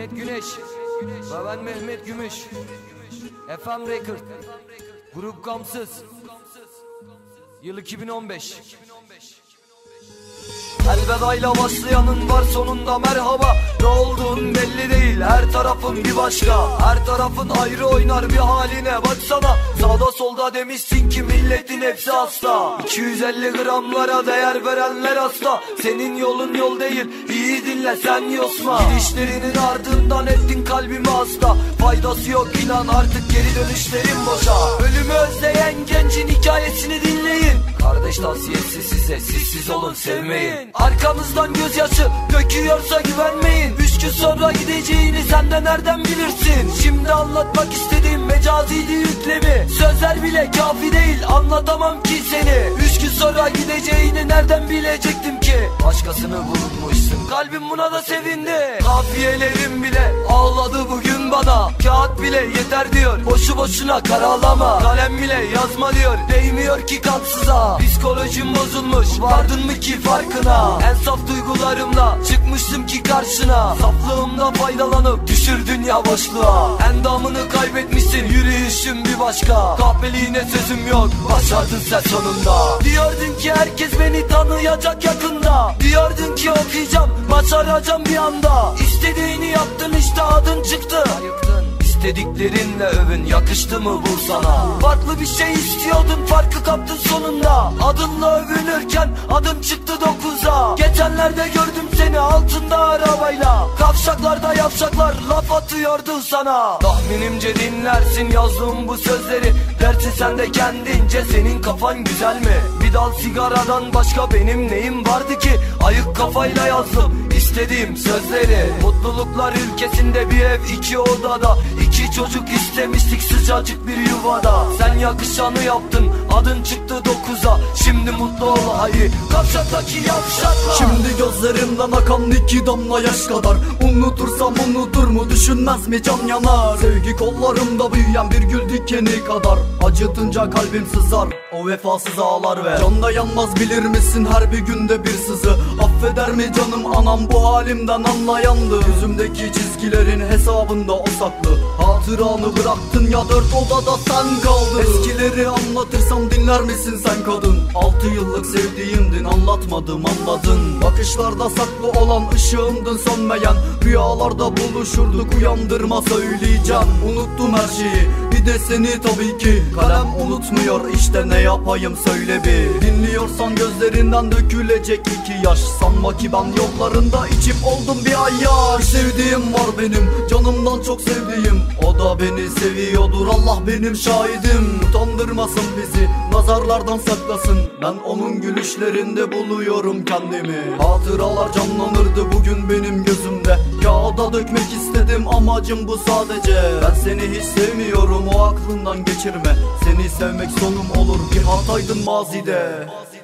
Mehmet Güneş ve ben Mehmet Gümüş. FM Record. Grup Gamsız. Yıl 2015. Elvedayla başlayanın var sonunda merhaba. Ne olduğun belli değil, her tarafın bir başka. Her tarafın ayrı oynar bir haline baksana. Sağda solda demişsin ki milletin hepsi hasta. 250 gramlara değer verenler hasta. Senin yolun yol değil, iyi dinle sen yosma. Gidişlerinin ardından ettin kalbimi hasta. Faydası yok inan artık geri dönüşlerin boşa. Ölümü özleyen gencin hikayesini dinleyin. Kardeş tavsiyesi size, siz olun sevmeyin. Arkamızdan gözyaşı döküyorsa güvenmeyin. 3 gün sonra gideceğini sen de nereden bilirsin? Şimdi anlatmak istediğim mecaziydi yüklemi. Sözler bile kafi değil, anlatamam ki seni. 3 gün sonra gideceğini nereden bilecektim ki? Başkasını bulmuşsun, kalbim buna da sevindi. Kafiyelerim bile ağladı bugün bana. Kağıt bile yeter diyor, boşu boşuna karalama. Kalem bile yazma diyor, değmiyor ki kansıza. Psikolojim bozulmuş, vardın mı ki farkına? En saf duygularımla çıkmıştım ki karşına. Saflığımdan faydalanıp düşürdün ya boşluğa. Endamını kaybetmişsin, yürüyüşün bir başka. Kahpeliğine sözüm yok, başardın sen sonunda. Diyordun ki herkes beni tanıyacak yakında. Diyordun ki okuyacağım, başaracağım bir anda. İstediğini yaptın işte adın çıktı. İstediklerinle övün, yakıştı mı bu sana? Farklı bir şey istiyordun, farkı kaptın sonunda. Adınla övünürken adım çıktı 9'a. Geçenlerde gördüm seni altında arabayla. Kavşaklarda yavşaklar laf atıyordu sana. Tahminimce dinlersin yazdığım bu sözleri. Dersin sen de kendince, senin kafan güzel mi? Bir dal sigaradan başka benim neyim vardı ki? Ayık kafayla yazdım istediğim sözleri. Mutluluklar ülkesinde bir ev 2 odada. 2 çocuk istemiştik sıcacık bir yuvada. Sen yakışanı yaptın, adın çıktı 9'a. Şimdi mutlu ol hayır, kavşaktaki yavşaklar. Şimdi gözlerimden akan 2 damla yaş kadar. Unutursam unutur mu, düşünmez mi can yanar? Sevgi kollarımda büyüyen bir gül dikeni kadar. Acıtınca kalbim sızar, o vefasız ağlar ve can dayanmaz bilir misin her bir günde bir sızı. Affeder mi canım anam bu halimden anlayandı. Yüzümdeki çizgilerin hesabında o saklı. Hatıranı bıraktın ya 4 odada sen kaldın. Eskileri anlatırsam dinler misin sen kadın? 6 yıllık sevdiğimdin, anlatmadım anladın. Bakışlarda saklı olan ışığımdın sönmeyen. Rüyalarda buluşurduk, uyandırma söyleyeceğim. Unuttum her şeyi, bir de seni tabii ki. Kalem unutmuyor işte, ne yapayım söyle bir. Dinliyorsan gözlerinden dökülecek 2 yaş. Sanma ki ben yollarında içip oldum bir ayyaş. Sevdiğim var benim, canımdan çok sevdiğim. O da beni seviyordur, Allah benim şahidim. Utandırmasın bizi, nazarlardan saklasın. Ben onun gülüşlerinde buluyorum kendimi. Hatıralar canlanırdı bugün benim gözümde. Kağıda dökmek istedim, amacım bu sadece. Ben seni hiç sevmiyorum, o aklından geçirme. Seni sevmek sonum olur, bir hataydın mazide.